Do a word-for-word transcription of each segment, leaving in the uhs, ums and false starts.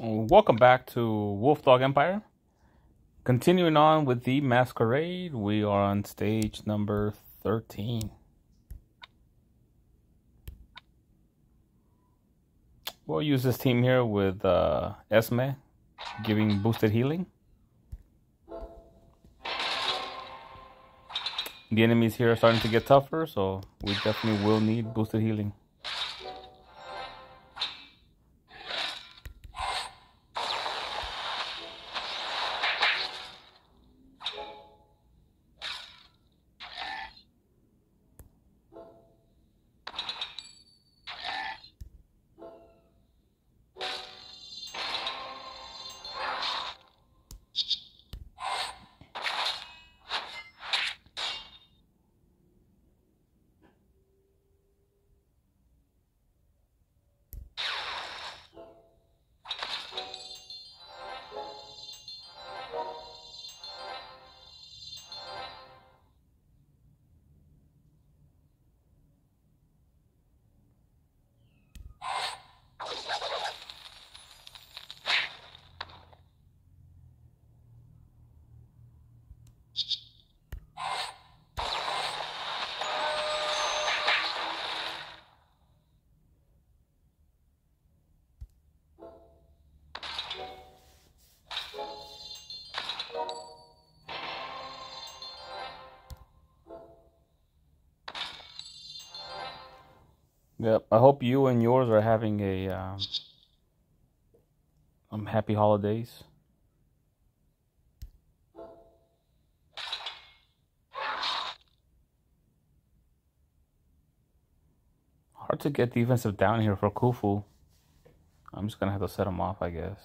Welcome back to Wolfdog Empire. Continuing on with the Masquerade, we are on stage number thirteen. We'll use this team here with uh, Esme giving boosted healing. The enemies here are starting to get tougher, so we definitely will need boosted healing. Yep, I hope you and yours are having a um, um happy holidays. Hard to get defensive down here for Khufu. I'm just gonna have to set him off, I guess.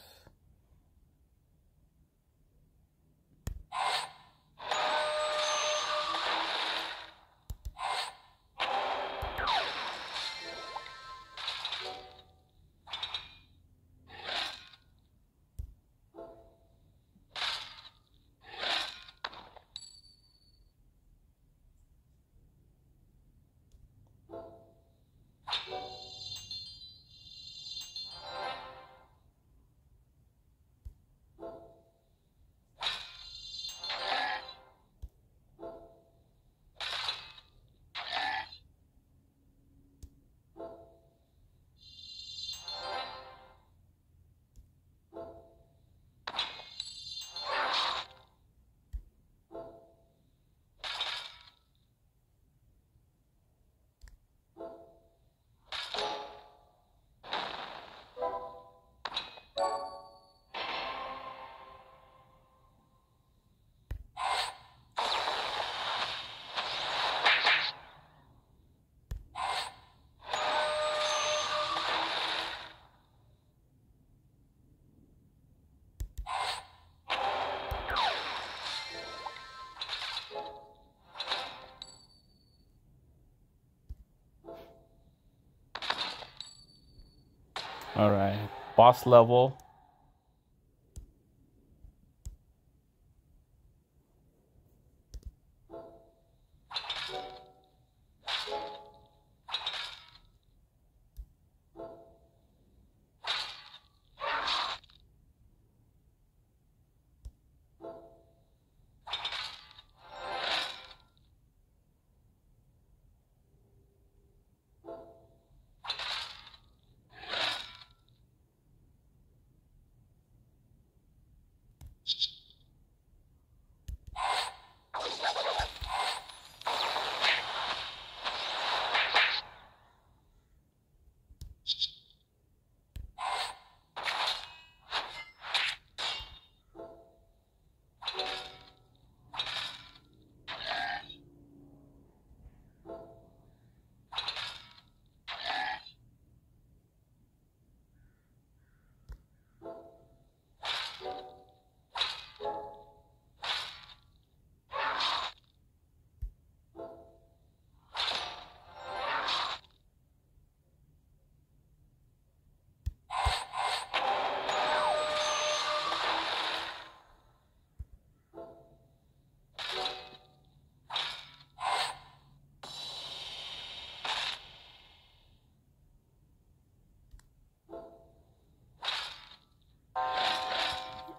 All right, boss level.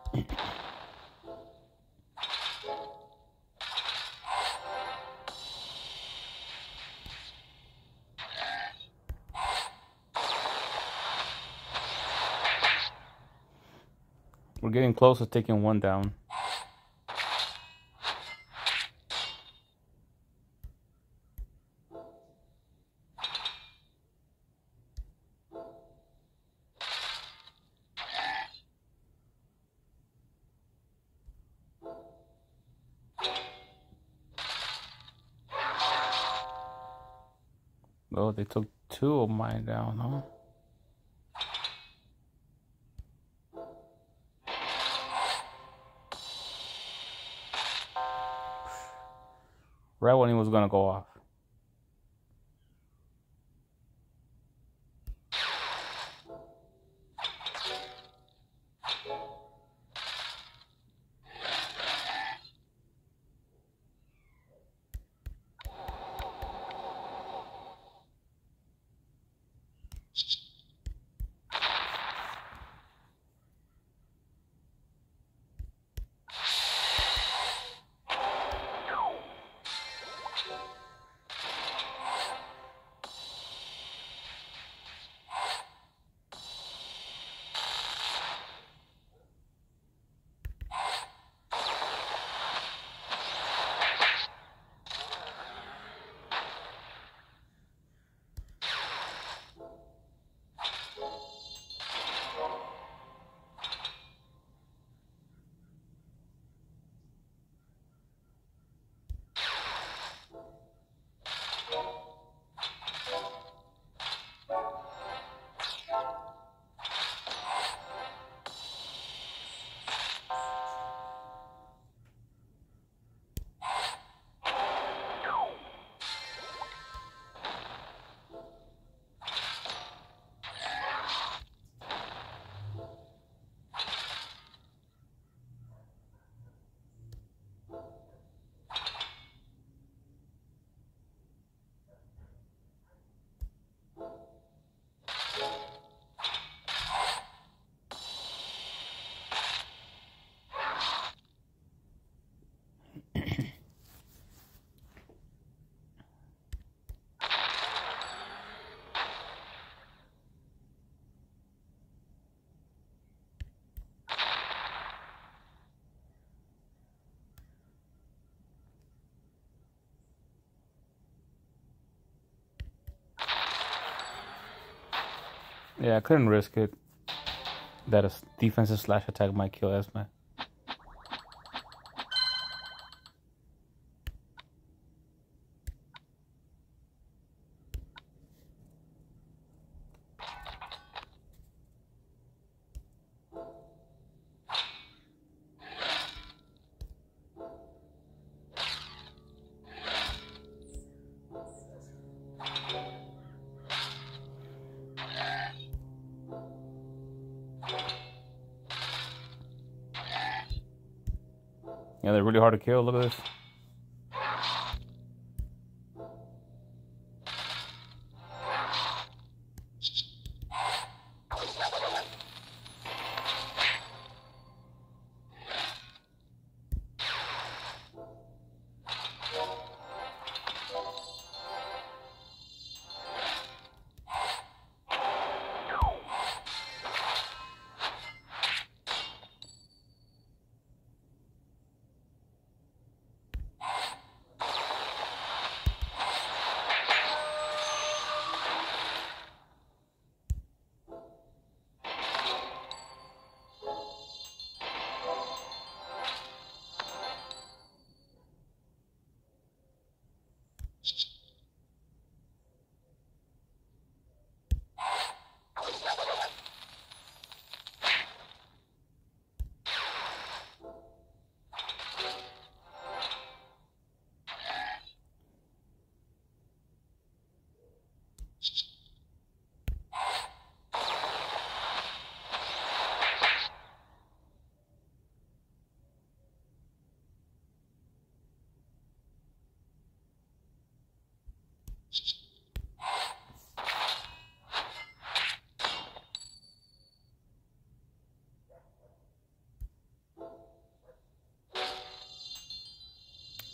We're getting close to taking one down. Oh, they took two of mine down, huh? Right when he was gonna go off. Yeah, I couldn't risk it. That a defensive slash attack might kill Esme. Yeah, they're really hard to kill. Look at this.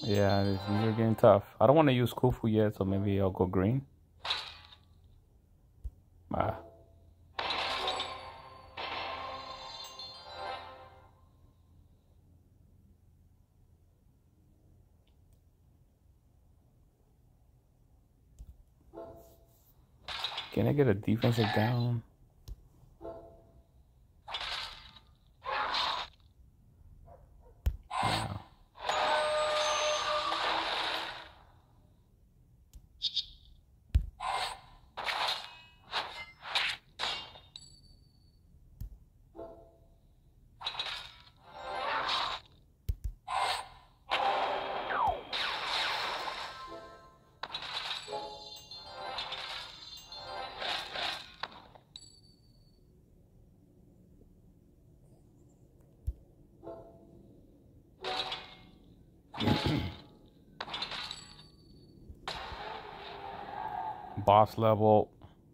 Yeah, these are getting tough. I don't want to use Khufu yet, so maybe I'll go green. Ah. Can I get a defensive down? No. Boss level.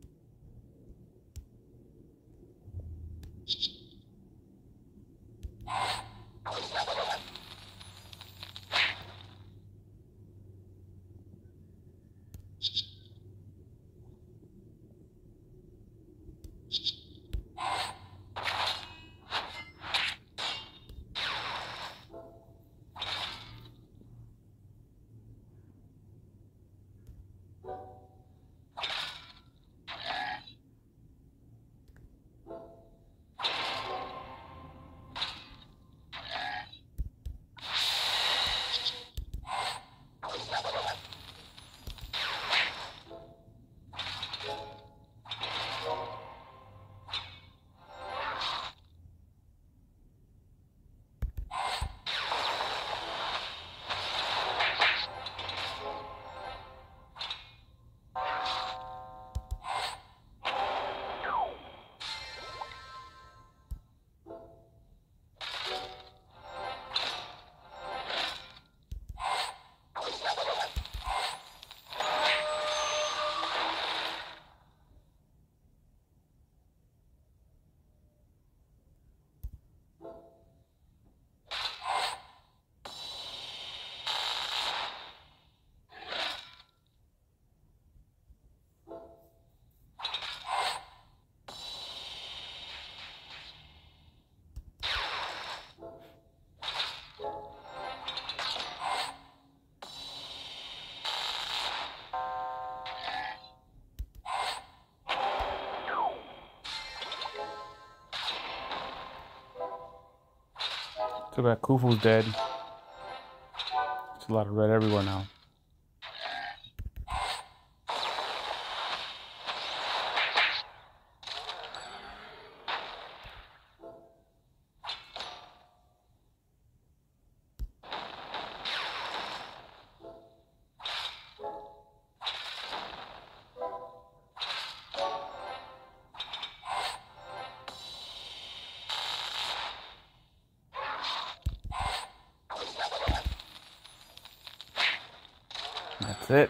Too bad Khufu's dead. There's a lot of red everywhere now. That's it.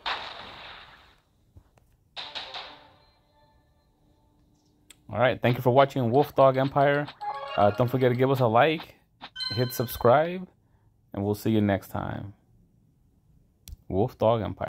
All right. Thank you for watching Wolf Dog Empire. Uh, don't forget to give us a like, hit subscribe, and we'll see you next time. Wolf Dog Empire.